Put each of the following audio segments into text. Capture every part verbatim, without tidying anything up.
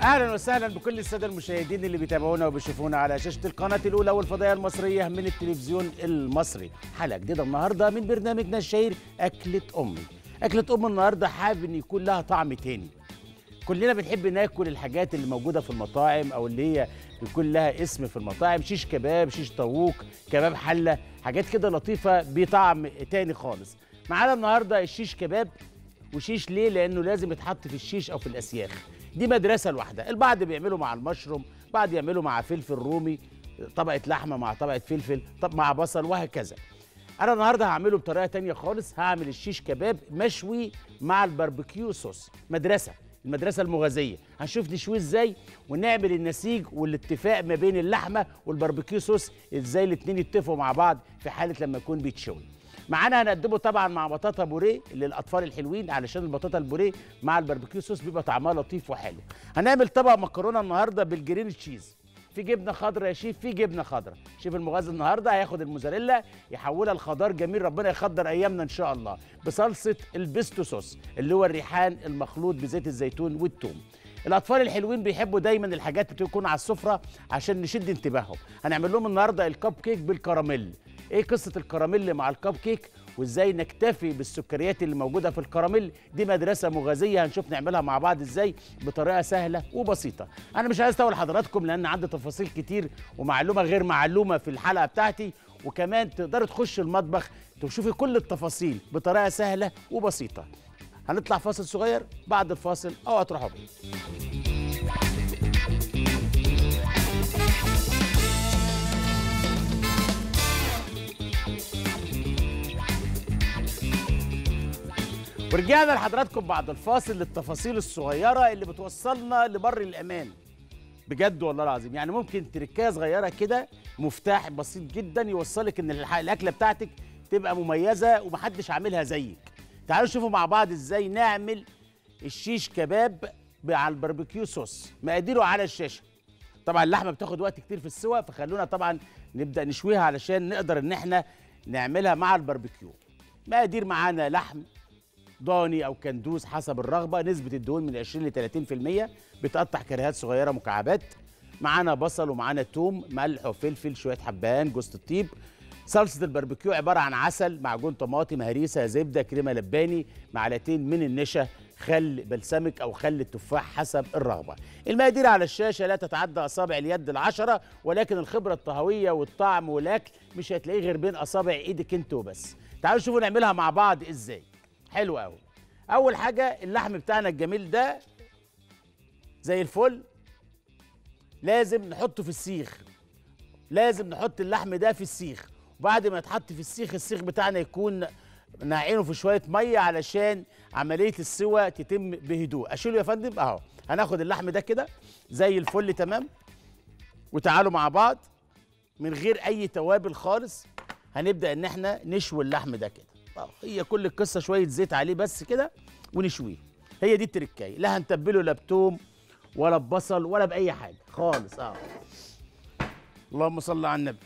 اهلا وسهلا بكل الساده المشاهدين اللي بيتابعونا وبيشوفونا على شاشه القناه الاولى والفضائيه المصريه من التلفزيون المصري. حلقه جديده النهارده من برنامجنا الشهير اكله امي. اكله ام النهارده حابب ان يكون لها طعم تاني. كلنا بنحب ناكل الحاجات اللي موجوده في المطاعم او اللي هي بيكون لها اسم في المطاعم، شيش كباب، شيش طاووق، كباب حله، حاجات كده لطيفه بطعم تاني خالص. معانا النهارده الشيش كباب. وشيش ليه؟ لانه لازم يتحط في الشيش او في الاسياخ. دي مدرسه لوحدها. البعض بيعملوا مع المشروم، بعض يعملوا مع فلفل رومي، طبقه لحمه مع طبقه فلفل، طب مع بصل، وهكذا. انا النهارده هعمله بطريقه تانية خالص. هعمل الشيش كباب مشوي مع الباربيكيو صوص. مدرسه المدرسه المغازيه. هنشوف نشويه ازاي ونعمل النسيج والاتفاق ما بين اللحمه والباربيكيو صوص، ازاي الاتنين يتفقوا مع بعض في حاله لما يكون بيتشوي. معانا هنقدمه طبعا مع بطاطا بوريه للاطفال الحلوين، علشان البطاطا البوريه مع الباربيكيو صوص بيبقى طعمها لطيف وحلو. هنعمل طبق مكرونه النهارده بالجرين تشيز. في جبنه خضراء يا شيف، في جبنه خضراء. شيف المغازي النهارده هياخد الموزاريلا يحولها لخضار جميل، ربنا يخضر ايامنا ان شاء الله، بصلصه البيستو صوص اللي هو الريحان المخلوط بزيت الزيتون والثوم. الاطفال الحلوين بيحبوا دايما الحاجات اللي تكون على السفره عشان نشد انتباههم. هنعمل لهم النهارده الكب كيك بالكراميل. ايه قصه الكراميل مع الكب كيك وازاي نكتفي بالسكريات اللي موجوده في الكراميل؟ دي مدرسه مغازيه هنشوف نعملها مع بعض ازاي بطريقه سهله وبسيطه. انا مش عايز اطول حضراتكم لان عندي تفاصيل كتير ومعلومه غير معلومه في الحلقه بتاعتي، وكمان تقدروا تخشوا المطبخ تشوفي كل التفاصيل بطريقه سهله وبسيطه. هنطلع فاصل صغير، بعد الفاصل او هتروحوا بيه. ورجعنا لحضراتكم بعد الفاصل للتفاصيل الصغيره اللي بتوصلنا لبر الامان. بجد والله العظيم، يعني ممكن تركايه صغيره كده، مفتاح بسيط جدا يوصلك ان الاكله بتاعتك تبقى مميزه ومحدش عاملها زيك. تعالوا نشوفوا مع بعض ازاي نعمل الشيش كباب على الباربيكيو صوص. مقاديره على الشاشه. طبعا اللحمه بتاخد وقت كتير في السوا، فخلونا طبعا نبدا نشويها علشان نقدر ان احنا نعملها مع الباربيكيو. مقادير: معانا لحم ضاني او كندوز حسب الرغبه، نسبه الدهون من عشرين ل ثلاثين في المية، بتقطع كريهات صغيره مكعبات. معانا بصل ومعانا توم، ملح وفلفل، شويه حبهان، جوز الطيب. صلصه الباربيكيو عباره عن عسل، معجون طماطم، هريسه، زبده، كريمه لباني، معلقتين من النشا، خل بلسمك او خل التفاح حسب الرغبه. المقادير على الشاشه لا تتعدى اصابع اليد العشره، ولكن الخبره الطهويه والطعم والاكل مش هتلاقيه غير بين اصابع ايدك انت وبس. تعالوا شوفوا نعملها مع بعض ازاي. حلو قوي. اول حاجه اللحم بتاعنا الجميل ده زي الفل، لازم نحطه في السيخ. لازم نحط اللحم ده في السيخ، وبعد ما يتحط في السيخ، السيخ بتاعنا يكون ناعينه في شويه ميه علشان عمليه السوى تتم بهدوء. اشيله يا فندم اهو. هناخد اللحم ده كده زي الفل تمام، وتعالوا مع بعض من غير اي توابل خالص هنبدا ان احنا نشوي اللحم ده كده. هي كل القصه شويه زيت عليه بس كده ونشويه. هي دي التركايه، لا هنتبله لا بتوم ولا ببصل ولا باي حاجه خالص. اه اللهم صل على النبي.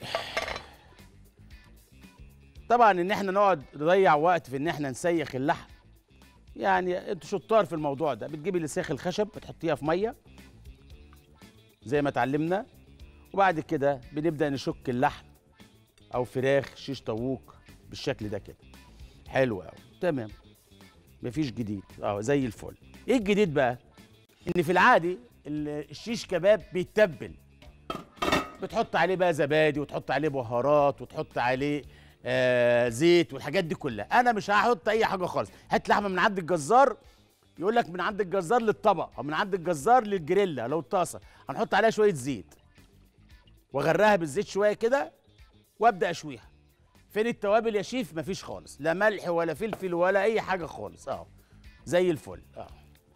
طبعا ان احنا نقعد نضيع وقت في ان احنا نسيخ اللحم، يعني انتوا شطار في الموضوع ده. بتجيبي لسيخ الخشب بتحطيها في ميه زي ما اتعلمنا، وبعد كده بنبدا نشك اللحم او فراخ شيش طاووق بالشكل ده كده. حلو قوي تمام، مفيش جديد، اه زي الفل. ايه الجديد بقى؟ ان في العادي الشيش كباب بيتبل، بتحط عليه بقى زبادي وتحط عليه بهارات وتحط عليه آه زيت والحاجات دي كلها. انا مش هحط اي حاجه خالص. هات لحمه من عند الجزار، يقول لك من عند الجزار للطبق او من عند الجزار للجريلا لو الطاسه، هنحط عليها شويه زيت واغرقها بالزيت شويه كده وابدا اشويها. فين التوابل يا شيف؟ مفيش خالص، لا ملح ولا فلفل ولا اي حاجه خالص. اه زي الفل. اه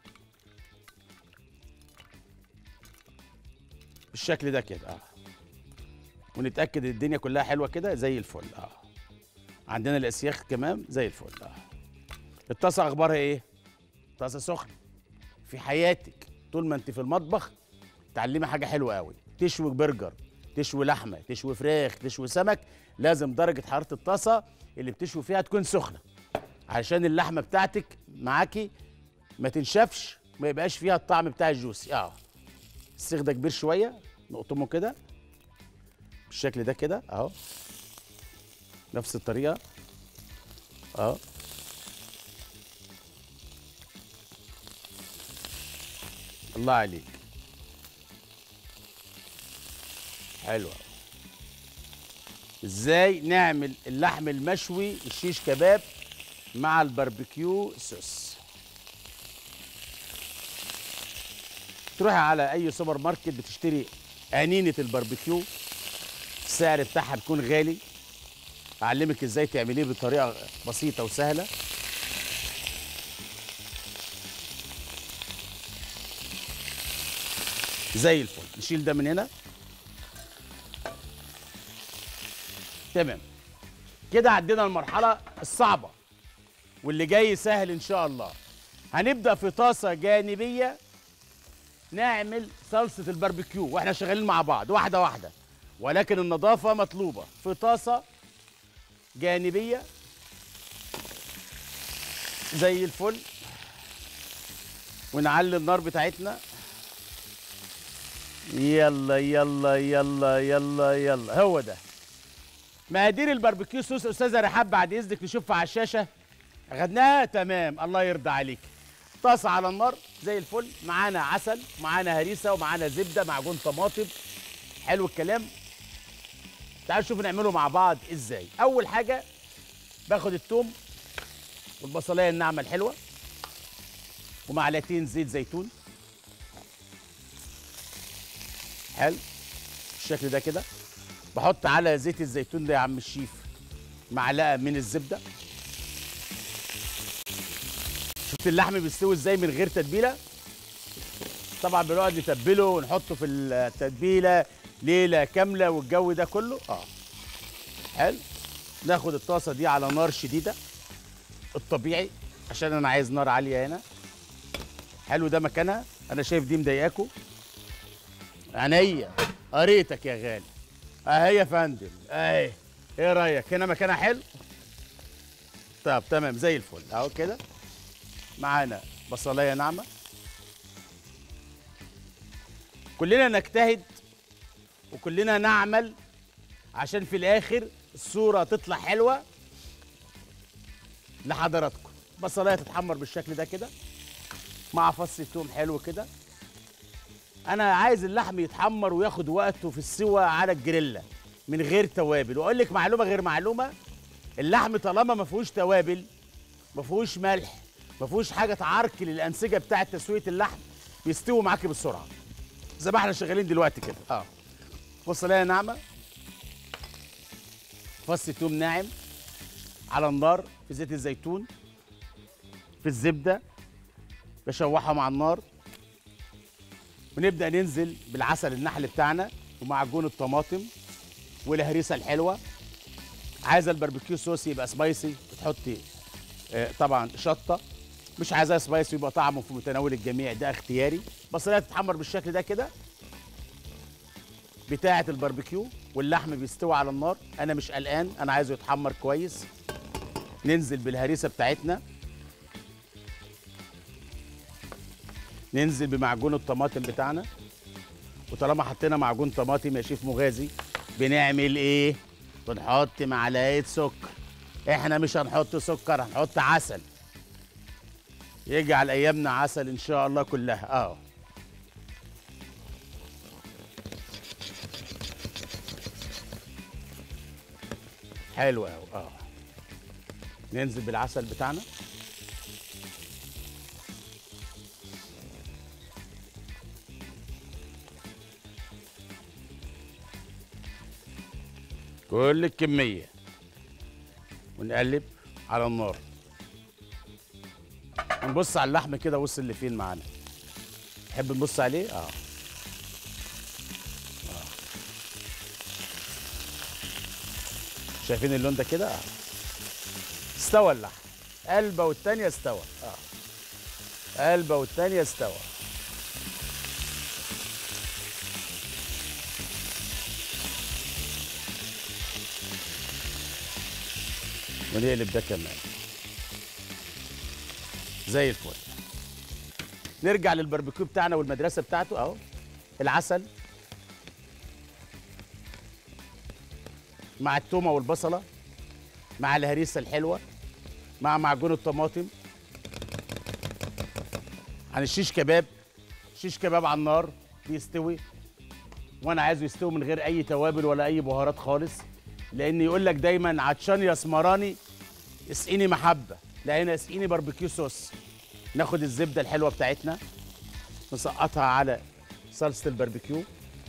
بالشكل ده كده. اه ونتاكد ان الدنيا كلها حلوه كده زي الفل. اه عندنا الاسياخ كمان زي الفل. اه الطاسه اخبارها ايه؟ طاسه سخنه. في حياتك طول ما انت في المطبخ تعلمي حاجه حلوه قوي. تشوي برجر، تشوي لحمه، تشوي فراخ، تشوي سمك، لازم درجه حراره الطاسه اللي بتشوي فيها تكون سخنه، علشان اللحمه بتاعتك معاكي ما تنشفش، ما يبقاش فيها الطعم بتاع الجوسي. اه السيخ ده كبير شويه، نقطمه كده بالشكل ده كده اهو، نفس الطريقه اهو. الله عليك، حلوه. ازاي نعمل اللحم المشوي الشيش كباب مع الباربيكيو صوص؟ تروحي على اي سوبر ماركت بتشتري انينه الباربيكيو، السعر بتاعها بيكون غالي. اعلمك ازاي تعمليه بطريقه بسيطه وسهله. زي الفل. نشيل ده من هنا. تمام كده، عدينا المرحله الصعبه واللي جاي سهل ان شاء الله. هنبدا في طاسه جانبيه نعمل صلصه الباربيكيو واحنا شغالين مع بعض واحده واحده، ولكن النظافه مطلوبه. في طاسه جانبيه زي الفل، ونعلي النار بتاعتنا. يلا يلا يلا يلا يلا، هو ده مقادير الباربيكيو صوص. استاذه رحاب بعد اذنك نشوفها على الشاشه. اخدناها تمام، الله يرضى عليك. طاسه على النار زي الفل، معانا عسل، معانا هريسه، ومعانا زبده، معجون طماطم. حلو الكلام. تعالوا نشوف نعمله مع بعض ازاي. اول حاجه باخد الثوم والبصلايه الناعمه الحلوه ومعلقتين زيت زيتون. حلو بالشكل ده كده. بحط على زيت الزيتون ده يا عم الشيف معلقه من الزبده. شفت اللحم بيستوي ازاي من غير تتبيله؟ طبعا بنقعد نتبله ونحطه في التتبيله ليله كامله والجو ده كله. اه حلو. ناخد الطاسه دي على نار شديده الطبيعي عشان انا عايز نار عاليه هنا. حلو ده مكانها. انا شايف دي مضايقاكوا. عينيا قريتك يا غالي. اهي يا فندم اهي. ايه رايك هنا مكانها حلو؟ طب تمام زي الفل اهو كده. معانا بصلايه ناعمه. كلنا نجتهد وكلنا نعمل عشان في الاخر الصوره تطلع حلوه لحضراتكم. بصلايه تتحمر بالشكل ده كده مع فص ثوم حلو كده. انا عايز اللحم يتحمر وياخد وقته في السوى على الجريلا من غير توابل. واقول لك معلومه غير معلومه، اللحم طالما ما فيهوش توابل، ما فيهوش ملح، ما فيهوش حاجه تعركل الانسجه بتاعه تسويه اللحم، بيستوي معاكي بسرعه زي ما احنا شغالين دلوقتي كده. اه بصلايه ناعمه، فص ثوم ناعم على النار في زيت الزيتون، في الزبده بشوحهم على النار. ونبدا ننزل بالعسل النحل بتاعنا ومعجون الطماطم والهريسه الحلوه. عايزه الباربيكيو صوص يبقى سبايسي بتحطي آه طبعا شطه، مش عايزاه سبايسي يبقى طعمه في متناول الجميع، ده اختياري. بصلايه تتحمر بالشكل ده كده بتاعه الباربيكيو واللحم بيستوي على النار. انا مش قلقان، انا عايزه يتحمر كويس. ننزل بالهريسه بتاعتنا، ننزل بمعجون الطماطم بتاعنا. وطالما حطينا معجون طماطم يا شيف مغازي بنعمل ايه؟ بنحط معلقه سكر. احنا مش هنحط سكر، هنحط عسل. يجعل ايامنا عسل ان شاء الله كلها. اه حلو قوي. اه ننزل بالعسل بتاعنا. كل الكمية ونقلب على النار. ونبص على اللحم كده وصل لفين معانا. تحب نبص عليه؟ اه اه شايفين اللون ده كده؟ اه استوى اللحم. قلبه والتانية استوى. اه قلبه والتانية استوى. ونقلب ده كمان زي الفل. نرجع للباربيكيو بتاعنا والمدرسه بتاعته اهو. العسل مع التومه والبصله مع الهريسه الحلوه مع معجون الطماطم. عن الشيش كباب، شيش كباب على النار بيستوي، وانا عايزه يستوي من غير اي توابل ولا اي بهارات خالص، لان يقول لك دايما عطشان يا اسمراني اسقيني محبه، لا هنا اسقيني باربيكيو صوص. ناخد الزبده الحلوه بتاعتنا نسقطها على صلصه الباربيكيو،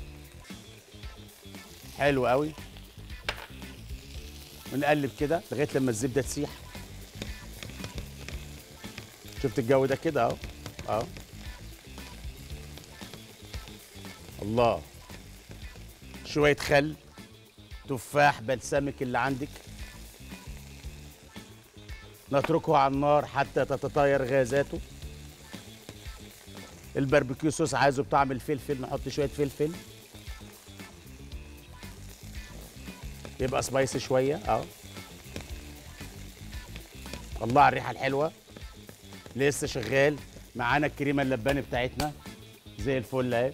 حلو قوي، ونقلب كده لغايه لما الزبده تسيح. شفت الجو ده كده اهو اهو. الله، شويه خل، تفاح، بلسمك اللي عندك، نتركه على النار حتى تتطاير غازاته. الباربيكيو صوص عايزه بطعم الفلفل، نحط شويه فلفل يبقى سبايسي شويه اهو. الله على الريحه الحلوه، لسه شغال معانا الكريمه اللباني بتاعتنا زي الفل اهي.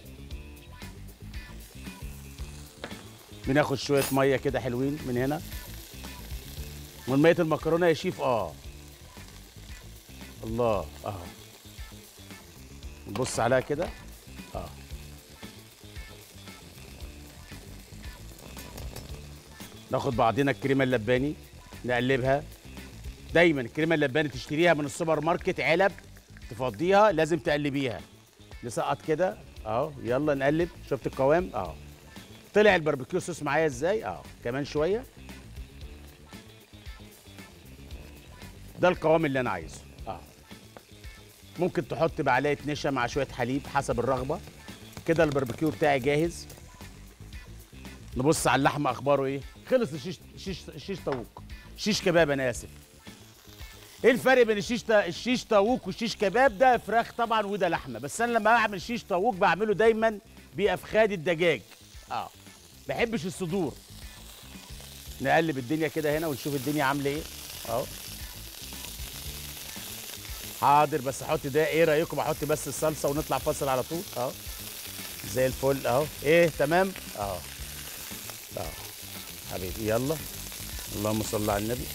بناخد شويه ميه كده حلوين من هنا، من ميه المكرونه يا شيف. اه الله اهو، نبص عليها كده اه. ناخد بعضنا الكريمه اللباني نقلبها. دايما الكريمه اللباني تشتريها من السوبر ماركت علب، تفضيها لازم تقلبيها. نسقط كده اهو، يلا نقلب. شفت القوام اهو، طلع الباربيكيو صوص معايا ازاي اهو. كمان شويه، ده القوام اللي انا عايزه اه. ممكن تحط معلقه نشا مع شويه حليب حسب الرغبه. كده الباربيكيو بتاعي جاهز. نبص على اللحمه اخباره ايه. خلص الشيش شيش شيش طاووق، شيش كباب انا اسف. ايه الفرق بين الشيش تا... الشيش طاووق والشيش كباب؟ ده فراخ طبعا وده لحمه، بس انا لما بعمل شيش طاووق بعمله دايما بافخاد الدجاج اه، ما بحبش الصدور. نقلب الدنيا كده هنا ونشوف الدنيا عامله ايه اهو. حاضر، بس احط ده. ايه رايكم احط بس الصلصه ونطلع فاصل على طول اهو. زي الفل اهو. ايه تمام اهو اهو حبيبي. يلا اللهم صل على النبي.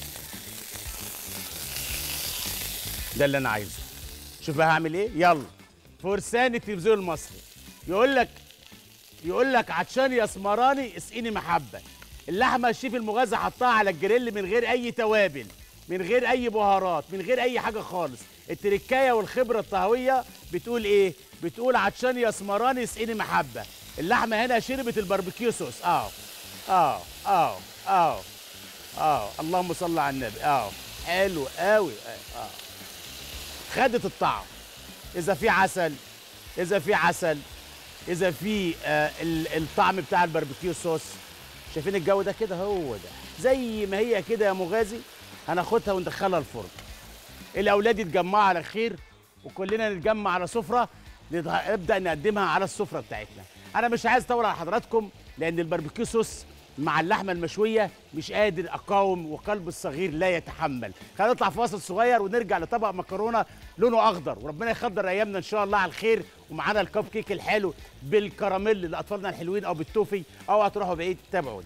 ده اللي انا عايزه. شوف بقى هعمل ايه. يلا فرسان التلفزيون المصري يقول لك يقول لك عطشان يا اسمراني اسقيني محبه. اللحمه الشيف المغازي حطها على الجريل من غير اي توابل، من غير اي بهارات، من غير اي حاجه خالص. التركايه والخبره الطهويه بتقول ايه؟ بتقول عطشان يا اسمراني اسقيني محبه. اللحمه هنا شربت الباربيكيو صوص اه اه اه اه اه. اللهم صل على النبي اه. حلو قوي اه. خدت الطعم. اذا في عسل، اذا في عسل اذا في آه الطعم بتاع الباربيكيو صوص. شايفين الجو ده كده؟ هو ده زي ما هي كده يا مغازي. هناخدها وندخلها الفرن. الاولاد يتجمعوا على خير وكلنا نتجمع على سفره نبدا نقدمها على السفره بتاعتنا. انا مش عايز اطول على حضراتكم لان الباربيكيو صوص مع اللحمه المشويه مش قادر اقاوم وقلب الصغير لا يتحمل. خلينا نطلع فاصل صغير ونرجع لطبق مكرونه لونه اخضر، وربنا يخضر ايامنا ان شاء الله على الخير. ومعانا الكب كيك الحلو بالكراميل لاطفالنا الحلوين او بالتوفي، او هتروحوا بعيد. تابعوني.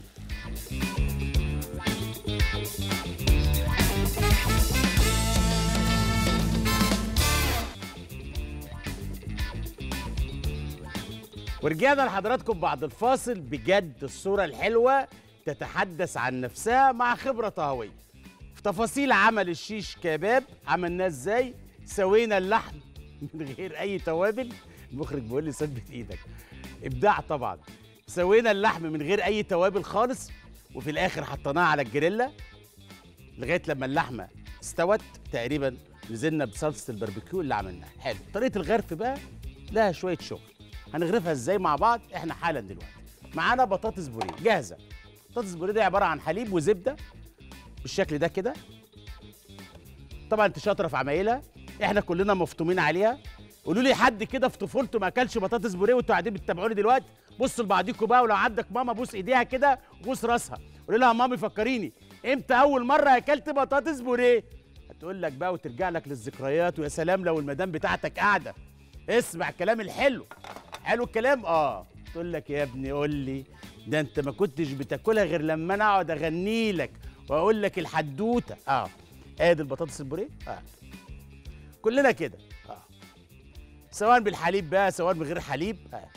ورجعنا لحضراتكم بعد الفاصل. بجد الصورة الحلوة تتحدث عن نفسها مع خبرة طهوية. في تفاصيل عمل الشيش كباب عملناه ازاي؟ سوينا اللحم من غير أي توابل. المخرج بيقول لي ثبت إيدك. إبداع طبعا. سوينا اللحم من غير أي توابل خالص، وفي الآخر حطيناها على الجريلا لغاية لما اللحمة استوت تقريبا. نزلنا بصلصة الباربيكيو اللي عملناها. حلو. طريقة الغرف بقى لها شوية شغل. هنغرفها ازاي مع بعض احنا حالا دلوقتي. معانا بطاطس بوريه جاهزه. بطاطس بوريه دي عباره عن حليب وزبده بالشكل ده كده. طبعا انت شاطره في عمايلها، احنا كلنا مفطومين عليها. قولوا لي حد كده في طفولته ما اكلش بطاطس بوريه وانتوا قاعدين بتتابعوني دلوقتي. بصوا لبعضيكم بقى، ولو عندك ماما بوس ايديها كده وبوس راسها، قولي لها مامي فكريني امتى اول مره اكلت بطاطس بوريه. هتقول لك بقى وترجع لك للذكريات. ويا سلام لو المدام بتاعتك قاعده. اسمع الكلام الحلو. حلو الكلام. اه تقول لك يا ابني قول لي، ده انت ما كنتش بتاكلها غير لما انا اقعد اغني لك واقول لك الحدوته. اه ادي البطاطس البوريه. اه كلنا كده. اه سواء بالحليب بقى سواء من غير حليب. اه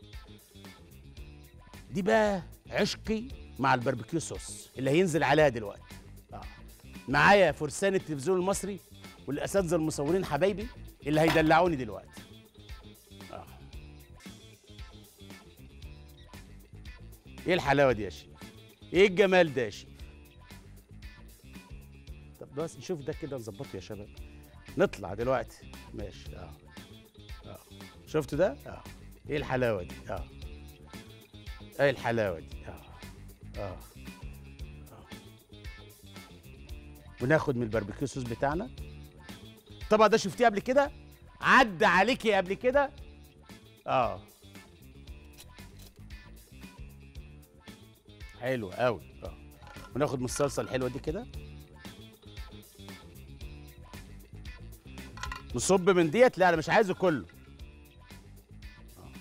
دي بقى عشقي مع الباربيكيو صوص اللي هينزل عليها دلوقتي. اه معايا فرسان التلفزيون المصري والاساتذه المصورين حبايبي اللي هيدلعوني دلوقتي. اه ايه الحلاوه دي يا شيخ؟ ايه الجمال ده يا شيخ؟ طب بس نشوف ده كده نظبطه يا شباب. نطلع دلوقتي ماشي. اه اه شفتوا ده؟ اه ايه الحلاوه دي؟ اه ايه الحلاوه دي؟ اه اه اه وناخد من الباربيكيو صوص بتاعنا. طبعا ده شفتيه قبل كده؟ عدى عليكي قبل كده؟ اه حلو قوي. اه وناخد من الصلصه الحلوه دي كده، نصب من ديت. لا انا مش عايزه كله. آه.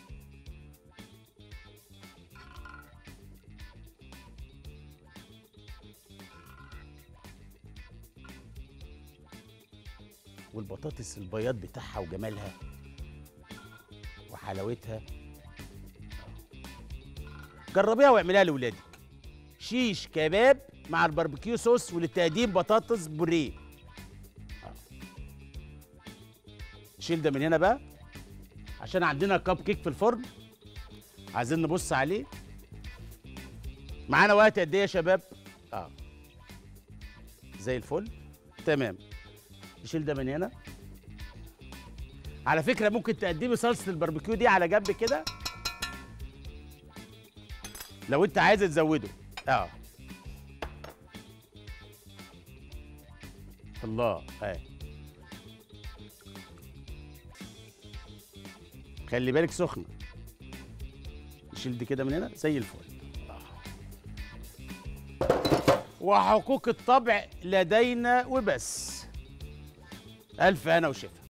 والبطاطس البياض بتاعها وجمالها وحلاوتها. آه. جربيها واعمليها لاولادك. شيش كباب مع الباربيكيو صوص وللتقديم بطاطس بوريه. آه. شيل ده من هنا بقى عشان عندنا كب كيك في الفرن عايزين نبص عليه. معانا وقت قد ايه يا شباب؟ اه زي الفل تمام. نشيل ده من هنا. على فكره ممكن تقدمي صلصه الباربيكيو دي على جنب كده لو انت عايزه تزوده. اه الله. اه خلي بالك سخنه. نشيل دي كده من هنا زي الفل. آه. وحقوق الطبع لدينا وبس. الف هنا وشفا.